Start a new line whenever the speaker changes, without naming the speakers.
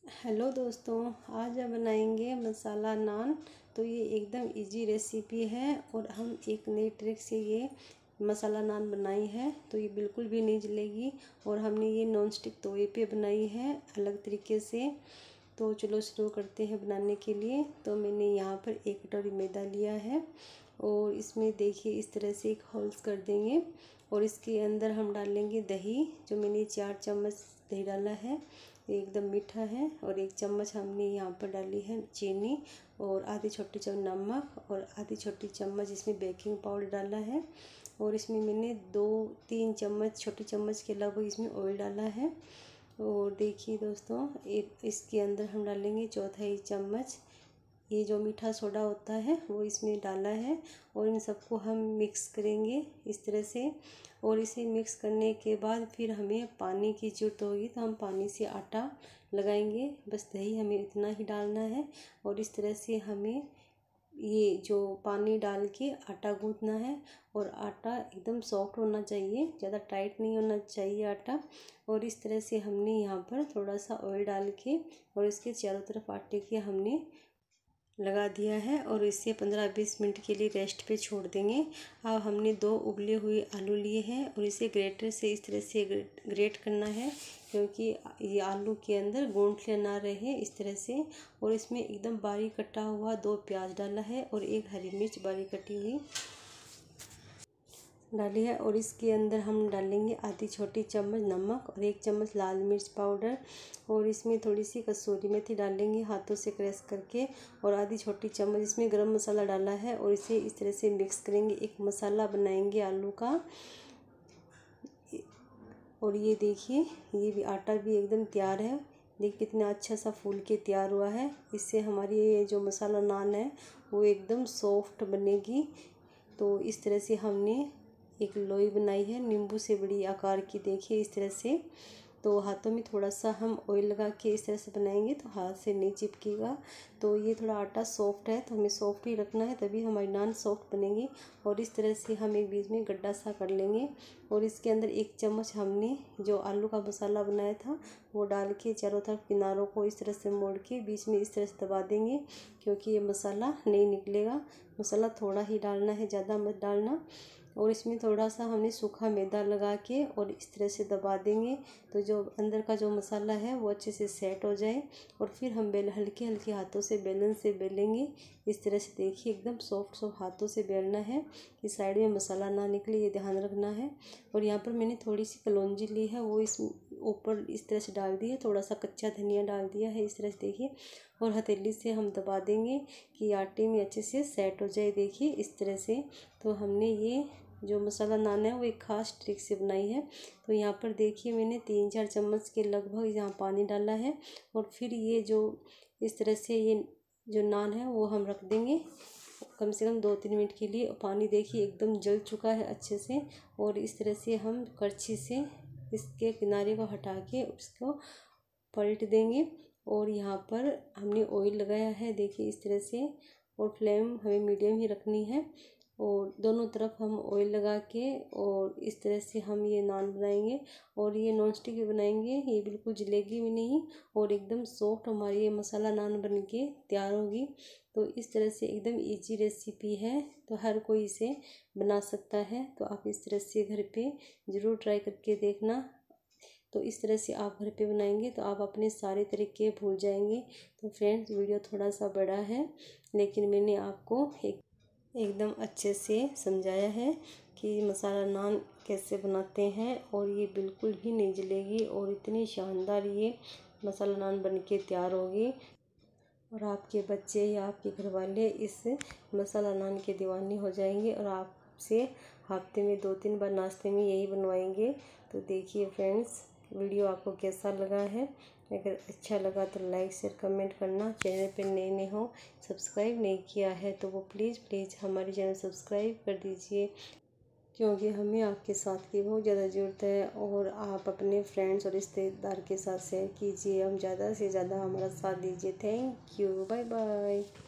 Hello दोस्तों, आज हम बनाएंगे मसाला नान। तो ये एकदम इजी रेसिपी है और हम एक नई ट्रिक से ये मसाला नान बनाई है। तो ये बिल्कुल भी नहीं जलेगी और हमने ये नॉन स्टिक तवे पे बनाई है अलग तरीके से। तो चलो शुरू करते हैं बनाने के लिए। तो मैंने यहाँ पर 1 कटोरी मैदा लिया है और इसमें देखिए इस तरह से एक होल्स कर देंगे और इसके अंदर हम डालेंगे दही। जो मैंने 4 चम्मच दही डाला है, ये एकदम मीठा है। और 1 चम्मच हमने यहाँ पर डाली है चीनी और आधी छोटी चम्मच नमक और आधी छोटी चम्मच इसमें बेकिंग पाउडर डाला है। और इसमें मैंने 2-3 चम्मच छोटी चम्मच के लगभग इसमें ऑयल डाला है। और देखिए दोस्तों, इसके अंदर हम डालेंगे 1/4 चम्मच ये जो मीठा सोडा होता है वो इसमें डाला है। और इन सबको हम मिक्स करेंगे इस तरह से। और इसे मिक्स करने के बाद फिर हमें पानी की ज़रूरत होगी, तो हम पानी से आटा लगाएंगे। बस दही हमें इतना ही डालना है और इस तरह से हमें ये जो पानी डाल के आटा गूंथना है। और आटा एकदम सॉफ्ट होना चाहिए, ज़्यादा टाइट नहीं होना चाहिए आटा। और इस तरह से हमने यहाँ पर थोड़ा सा ऑयल डाल के और इसके चारों तरफ आटे के हमने लगा दिया है और इसे 15-20 मिनट के लिए रेस्ट पे छोड़ देंगे। अब हमने 2 उबले हुए आलू लिए हैं और इसे ग्रेटर से इस तरह से ग्रेट करना है, क्योंकि ये आलू के अंदर गोंठले ना रहे इस तरह से। और इसमें एकदम बारीक कटा हुआ 2 प्याज डाला है और 1 हरी मिर्च बारीक कटी हुई डाली है। और इसके अंदर हम डालेंगे आधी छोटी चम्मच नमक और 1 चम्मच लाल मिर्च पाउडर। और इसमें थोड़ी सी कसूरी मेथी डालेंगे हाथों से क्रश करके। और आधी छोटी चम्मच इसमें गरम मसाला डाला है और इसे इस तरह से मिक्स करेंगे, एक मसाला बनाएंगे आलू का। और ये देखिए, ये भी आटा भी एकदम तैयार है। देखिए कितना अच्छा सा फूल के तैयार हुआ है। इससे हमारी ये जो मसाला नान है वो एकदम सॉफ्ट बनेगी। तो इस तरह से हमने एक लोई बनाई है नींबू से बड़ी आकार की, देखिए इस तरह से। तो हाथों में थोड़ा सा हम ऑयल लगा के इस तरह से बनाएंगे तो हाथ से नहीं चिपकेगा। तो ये थोड़ा आटा सॉफ्ट है तो हमें सॉफ्ट ही रखना है, तभी हमारी नान सॉफ्ट बनेगी। और इस तरह से हम एक बीच में गड्ढा सा कर लेंगे और इसके अंदर 1 चम्मच हमने जो आलू का मसाला बनाया था वो डाल के चारों तरफ किनारों को इस तरह से मोड़ के बीच में इस तरह से दबा देंगे, क्योंकि ये मसाला नहीं निकलेगा। मसाला थोड़ा ही डालना है, ज़्यादा मत डालना। और इसमें थोड़ा सा हमने सूखा मैदा लगा के और इस तरह से दबा देंगे, तो जो अंदर का जो मसाला है वो अच्छे से सेट हो जाए। और फिर हम हल्के हल्के हाथों से बेलन से बेलेंगे इस तरह से। देखिए एकदम सॉफ्ट सॉफ्ट हाथों से बेलना है कि साइड में मसाला ना निकले, ये ध्यान रखना है। और यहाँ पर मैंने थोड़ी सी कलौंजी ली है, वो इस ऊपर इस तरह से डाल दी है। थोड़ा सा कच्चा धनिया डाल दिया है इस तरह से, देखिए। और हथेली से हम दबा देंगे कि आटे में अच्छे से सेट हो जाए, देखिए इस तरह से। तो हमने ये जो मसाला नान है वो एक ख़ास ट्रिक से बनाई है। तो यहाँ पर देखिए मैंने 3-4 चम्मच के लगभग यहाँ पानी डाला है। और फिर ये जो इस तरह से ये जो नान है वो हम रख देंगे कम से कम 2-3 मिनट के लिए। पानी देखिए एकदम जल चुका है अच्छे से। और इस तरह से हम करछी से इसके किनारे को हटा के उसको पलट देंगे। और यहाँ पर हमने ऑयल लगाया है, देखिए इस तरह से। और फ्लेम हमें मीडियम ही रखनी है और दोनों तरफ हम ऑयल लगा के और इस तरह से हम ये नान बनाएंगे। और ये नॉन स्टिक भी बनाएंगे, ये बिल्कुल जलेगी भी नहीं और एकदम सॉफ्ट हमारी ये मसाला नान बन के तैयार होगी। तो इस तरह से एकदम इजी रेसिपी है, तो हर कोई इसे बना सकता है। तो आप इस तरह से घर पे ज़रूर ट्राई करके देखना। तो इस तरह से आप घर पे बनाएंगे तो आप अपने सारे तरीके भूल जाएंगे। तो फ्रेंड्स, वीडियो थोड़ा सा बड़ा है लेकिन मैंने आपको एकदम अच्छे से समझाया है कि मसाला नान कैसे बनाते हैं। और ये बिल्कुल ही नहीं जलेगी और इतनी शानदार ये मसाला नान बन के तैयार होगी। और आपके बच्चे या आपके घर वाले इस मसाला नान के दीवाने हो जाएंगे और आपसे हफ्ते में 2-3 बार नाश्ते में यही बनवाएंगे। तो देखिए फ्रेंड्स, वीडियो आपको कैसा लगा है। अगर अच्छा लगा तो लाइक शेयर कमेंट करना। चैनल पे नए हो, सब्सक्राइब नहीं किया है तो वो प्लीज़ हमारे चैनल सब्सक्राइब कर दीजिए, क्योंकि हमें आपके साथ की बहुत ज़्यादा ज़रूरत है। और आप अपने फ्रेंड्स और रिश्तेदार के साथ शेयर कीजिए, हम ज़्यादा से ज़्यादा हमारा साथ दीजिए। Thank you, bye bye.